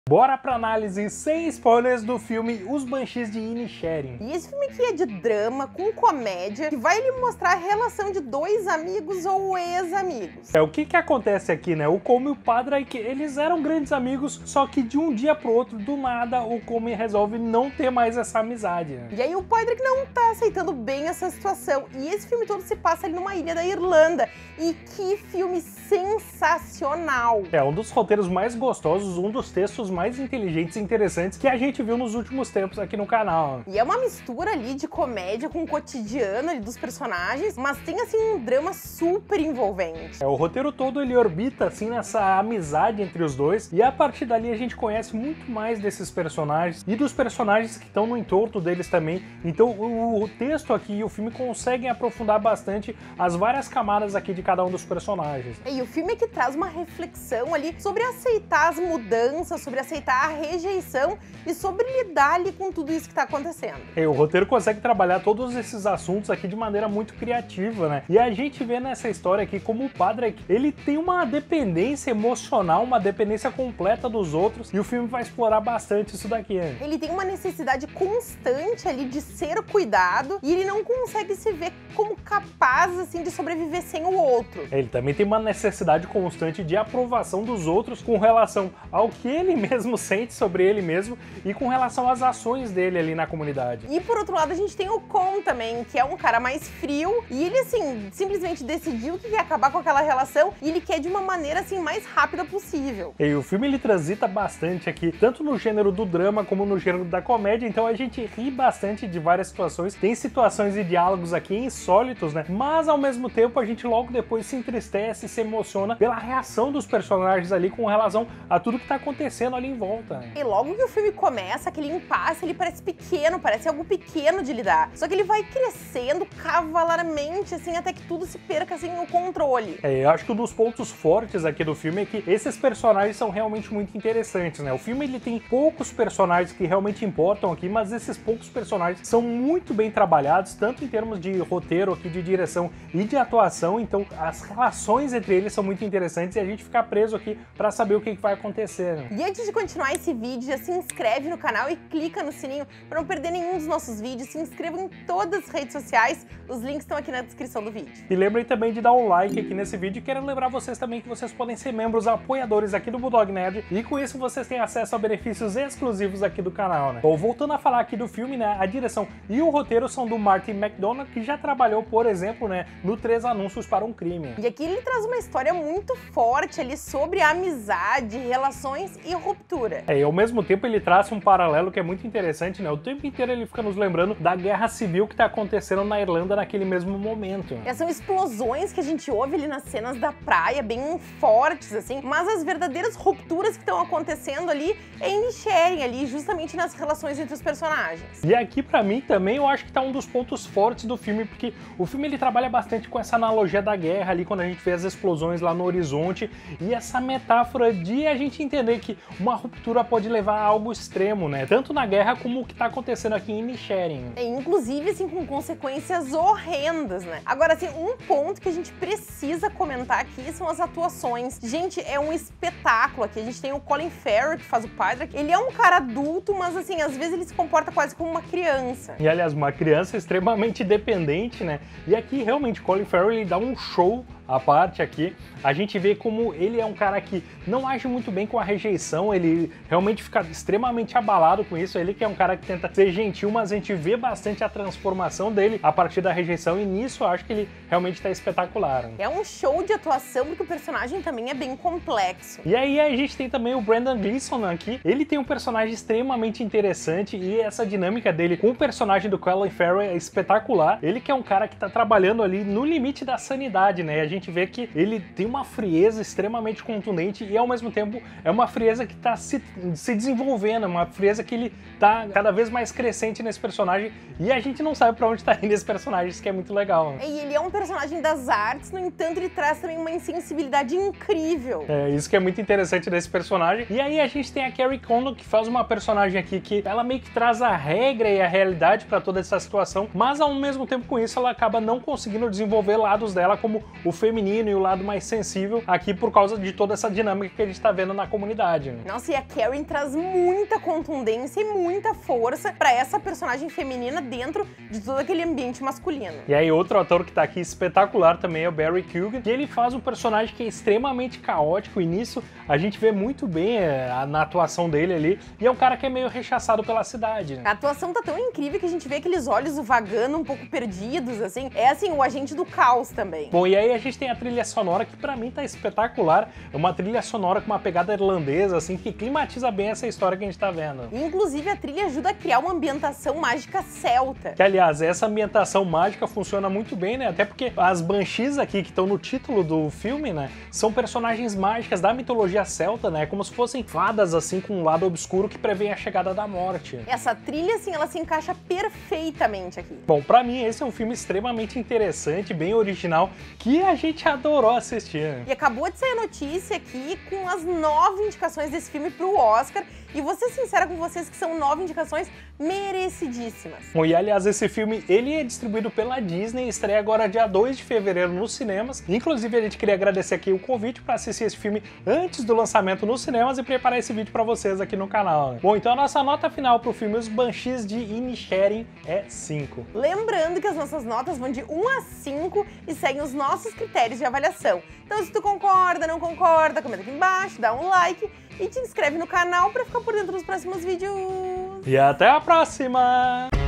Bora pra análise sem spoilers do filme Os Banshees de Inisherin. E esse filme aqui é de drama com comédia, que vai lhe mostrar a relação de dois amigos ou ex-amigos. O que acontece aqui, né? O Colm e o Padraig, eles eram grandes amigos, só que de um dia pro outro, do nada, o Colm resolve não ter mais essa amizade. E aí o Padraig não tá aceitando bem essa situação. E esse filme todo se passa ali numa ilha da Irlanda. E que filme sensacional! É um dos roteiros mais gostosos, um dos textos mais inteligentes e interessantes que a gente viu nos últimos tempos aqui no canal. E é uma mistura ali de comédia com o cotidiano ali dos personagens, mas tem assim um drama super envolvente. O roteiro todo ele orbita assim nessa amizade entre os dois, e a partir dali a gente conhece muito mais desses personagens e dos personagens que estão no entorno deles também. Então o texto aqui e o filme conseguem aprofundar bastante as várias camadas aqui de cada um dos personagens. E o filme que traz uma reflexão ali sobre aceitar as mudanças, sobre aceitar a rejeição e sobre lidar ali com tudo isso que tá acontecendo. O roteiro consegue trabalhar todos esses assuntos aqui de maneira muito criativa, né? E a gente vê nessa história aqui como o Padraig, ele tem uma dependência emocional, uma dependência completa dos outros, e o filme vai explorar bastante isso daqui, né? Ele tem uma necessidade constante ali de ser cuidado e ele não consegue se ver como capaz, assim, de sobreviver sem o outro. Ele também tem uma necessidade constante de aprovação dos outros com relação ao que ele mesmo sente sobre ele mesmo e com relação às ações dele ali na comunidade. E por outro lado a gente tem o Colm também, que é um cara mais frio e ele assim, simplesmente decidiu que quer acabar com aquela relação e ele quer de uma maneira assim mais rápida possível. E o filme ele transita bastante aqui, tanto no gênero do drama como no gênero da comédia, então a gente ri bastante de várias situações, tem situações e diálogos aqui insólitos, né? Mas ao mesmo tempo a gente logo depois se entristece e se emociona pela reação dos personagens ali com relação a tudo que tá acontecendo ali em volta. E logo que o filme começa, aquele impasse, ele parece pequeno, parece algo pequeno de lidar. Só que ele vai crescendo cavalarmente, assim, até que tudo se perca, assim, no controle. Eu acho que um dos pontos fortes aqui do filme é que esses personagens são realmente muito interessantes, né? O filme, ele tem poucos personagens que realmente importam aqui, mas esses poucos personagens são muito bem trabalhados, tanto em termos de roteiro aqui, de direção e de atuação, então as relações entre eles são muito interessantes e a gente fica preso aqui pra saber o que vai acontecer, né? E antes de continuar esse vídeo, já se inscreve no canal e clica no sininho para não perder nenhum dos nossos vídeos. Se inscreva em todas as redes sociais, os links estão aqui na descrição do vídeo. E lembrem também de dar um like aqui nesse vídeo e quero lembrar vocês também que vocês podem ser membros apoiadores aqui do Bulldog Nerd e com isso vocês têm acesso a benefícios exclusivos aqui do canal, né? Bom, voltando a falar aqui do filme, né, a direção e o roteiro são do Martin McDonagh, que já trabalhou, por exemplo, né, no 3 Anúncios para um Crime. E aqui ele traz uma história muito forte ali sobre amizade, relações e ruptura. E ao mesmo tempo ele traça um paralelo que é muito interessante, né? O tempo inteiro ele fica nos lembrando da guerra civil que tá acontecendo na Irlanda naquele mesmo momento. São explosões que a gente ouve ali nas cenas da praia, bem fortes, assim, mas as verdadeiras rupturas que estão acontecendo ali é em Inisherin, ali, justamente nas relações entre os personagens. E aqui, pra mim, também, eu acho que tá um dos pontos fortes do filme, porque o filme ele trabalha bastante com essa analogia da guerra ali, quando a gente vê as explosões lá no horizonte, e essa metáfora de a gente entender que uma ruptura pode levar a algo extremo, né? Tanto na guerra como o que tá acontecendo aqui em Inisherin. Inclusive, assim, com consequências horrendas, né? Agora, assim, um ponto que a gente precisa comentar aqui são as atuações. Gente, é um espetáculo aqui. A gente tem o Colin Farrell, que faz o Padraig. Ele é um cara adulto, mas, assim, às vezes ele se comporta quase como uma criança. E, aliás, uma criança extremamente dependente, né? E aqui, realmente, Colin Farrell, ele dá um show à parte aqui. A gente vê como ele é um cara que não age muito bem com a rejeição, ele realmente fica extremamente abalado com isso. Ele que é um cara que tenta ser gentil, mas a gente vê bastante a transformação dele a partir da rejeição, e nisso eu acho que ele realmente tá espetacular. É um show de atuação, porque o personagem também é bem complexo. E aí a gente tem também o Brendan Gleeson aqui. Ele tem um personagem extremamente interessante e essa dinâmica dele com o personagem do Colin Farrell é espetacular. Ele que é um cara que tá trabalhando ali no limite da sanidade, né? A gente vê que ele tem uma frieza extremamente contundente e ao mesmo tempo é uma frieza que tá se desenvolvendo, uma frieza que ele tá cada vez mais crescente nesse personagem e a gente não sabe pra onde tá indo esse personagem, isso que é muito legal. E ele é um personagem das artes, no entanto ele traz também uma insensibilidade incrível. Isso que é muito interessante desse personagem. E aí a gente tem a Carrie Condon, que faz uma personagem aqui que ela meio que traz a regra e a realidade pra toda essa situação, mas ao mesmo tempo com isso ela acaba não conseguindo desenvolver lados dela como o feminino e o lado mais sensível aqui por causa de toda essa dinâmica que a gente tá vendo na comunidade. Nossa, e a Karen traz muita contundência e muita força pra essa personagem feminina dentro de todo aquele ambiente masculino. E aí outro ator que tá aqui espetacular também é o Barry Keoghan, que ele faz um personagem que é extremamente caótico e nisso a gente vê muito bem na atuação dele ali, e é um cara que é meio rechaçado pela cidade. A atuação tá tão incrível que a gente vê aqueles olhos vagando um pouco perdidos, assim. É assim, o agente do caos também. Bom, e aí a gente tem a trilha sonora que pra mim tá espetacular. É uma trilha sonora com uma pegada irlandesa, assim, que climatiza bem essa história que a gente tá vendo. E, inclusive, a trilha ajuda a criar uma ambientação mágica celta. Que, aliás, essa ambientação mágica funciona muito bem, né? Até porque as Banshees aqui, que estão no título do filme, né? São personagens mágicas da mitologia celta, né? Como se fossem fadas, assim, com um lado obscuro que prevê a chegada da morte. Essa trilha, assim, ela se encaixa perfeitamente aqui. Bom, pra mim esse é um filme extremamente interessante, bem original, que a gente adorou assistir. E acabou de sair a notícia aqui com as 9 indicações desse filme pro Oscar. E vou ser sincera com vocês que são 9 indicações merecidíssimas. Bom, e aliás, esse filme, ele é distribuído pela Disney, estreia agora dia 2 de fevereiro nos cinemas. Inclusive, a gente queria agradecer aqui o convite para assistir esse filme antes do lançamento nos cinemas e preparar esse vídeo para vocês aqui no canal. Bom, então a nossa nota final pro filme Os Banshees de Inisherin é 5. Lembrando que as nossas notas vão de 1 a 5 e seguem os nossos critérios de avaliação. Então, se tu concorda, não concorda, comenta aqui embaixo, dá um like e te inscreve no canal para ficar por dentro dos próximos vídeos. E até a próxima!